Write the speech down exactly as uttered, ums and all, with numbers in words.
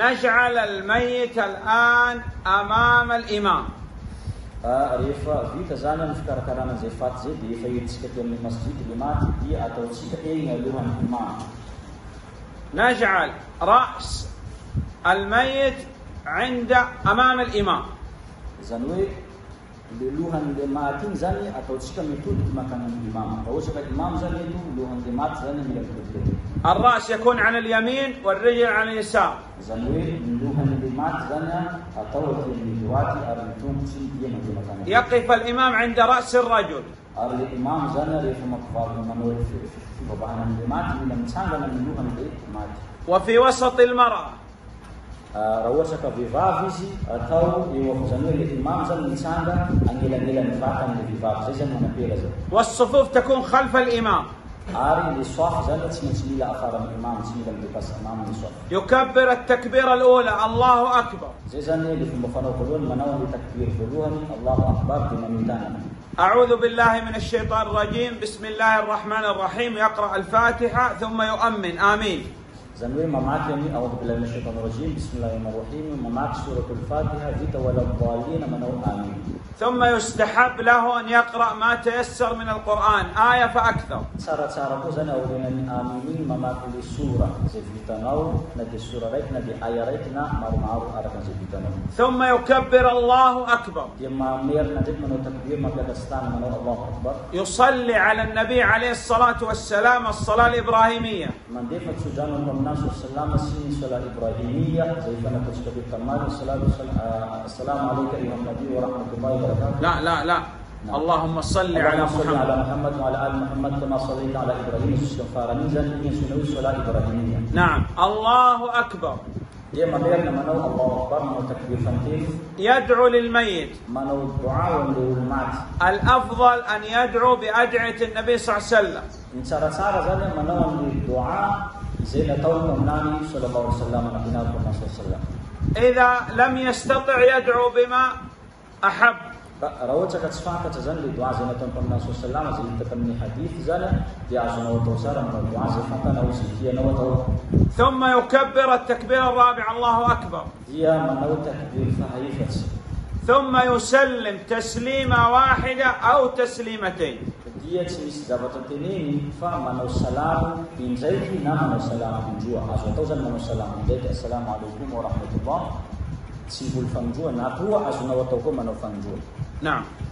نجعل الميت الآن أمام الإمام. rehefa vita zany ny fikarakarana zay faty zay dia efa hiditsika teo amin'ny masjid le maty dia ataotsika eny alohan'ny imam. نجعل رأس الميت عند أمام الإمام. Zany hoe le lohan'le maty iny zany ataotsika mitodika makany amin'ny imam. Raha ohatra ka imam zany eto lohan'le maty zany mila mitodika. الرأس يكون عن اليمين والرجل عن اليسار. Zany hoe ny lohan'le maty zany atao aty amin'ny droity ary ny tongotsy dia mandeha makany. يقف الإمام عند رأس الرجل. Ary le imam zany rehefa mampivavaka manao fivavahana an'le maty mila mitsangana ny lohan'le maty. وفي وسط المرأة. Raha ohatra ka vehivavy izy atao eo zany hoe le imam zany mitsanga agnelagnelany vatan'le vehivavy zay zany manapela zay. والصفوف تكون خلف الإمام. Ary le soafy zany tsy maintsy mila afaran'ny imam, tsy mila midepasa imam ny soafy. يكبر التكبيرة الأولى الله أكبر. Zay zany le fomba fanao voalohany manao ny takbir voalohany Allahu akbar dia mamitana. أعوذ بالله من الشيطان الرجيم بسم الله الرحمن الرحيم يقرأ الفاتحة ثم يؤمن آمين. Zany hoe mamaky any a'udhu billahi minash shaitanir rajim bismillahir rahmanir rahim mamaky suratul fatiha vita wala dhalin manao amin. ثم يستحب له أن يقرأ ما تيسر من القرآن آية فأكثر. Tsaratsara koa zany aorian'ny amin mamaky le sura zay vitanao na dia sura raiky na dia aya raiky na maromaro araka zay vitanao. ثم يكبر الله أكبر. Dia mamerina ndraiky manao takbir mampiakatsy tany manao Allahu akbar. يصلي على النبي عليه الصلاة والسلام الصلاة الإبراهيمية. Mandefa tsodrano amin'azy salama sy ny salat ibrahimia zay fanatatsika be tamary salatu assalamu alayka ayuha nabi wa rahmatullahi wa barakatuh. لا لا لا اللهم صل على محمد على محمد وعلى ال محمد كما صليت على ابراهيم استغفارا زن من سنوي صلاه ابراهيميه. نعم الله أكبر. Dia mamerna manao Allahu akbar manao takbir fantin. يدعو للميت. Manao dua ul mat. الأفضل أن يدعو بأدعية النبي صلى الله عليه وسلم. Ny tsaratsara zany manao ny dua زي نتوقع النبي صلى الله عليه وسلم نبينا محمد صلى الله عليه وسلم. إذا لم يستطع يدعو بما أحب. روتك تصفاك تزن لدعاء زي نتوقع النبي صلى الله عليه وسلم زي تكمل حديث زل يعزنا وتوسر من الدعاء زي فتنا وسيكيا نوتو. ثم يكبر التكبير الرابع الله أكبر. ديا من نو تكبير فهيفت. ثم يسلم تسليمة واحدة أو تسليمتين. Dia tsy misy zavatra teneny fa manao salamo indraiky na manao salamo indroa. Azo atao zany manao salamo indraiky assalamu alaikum wa rahmatullah tsy mbola fanindroa na koa azonao atao koa manao fanindroa. نعم.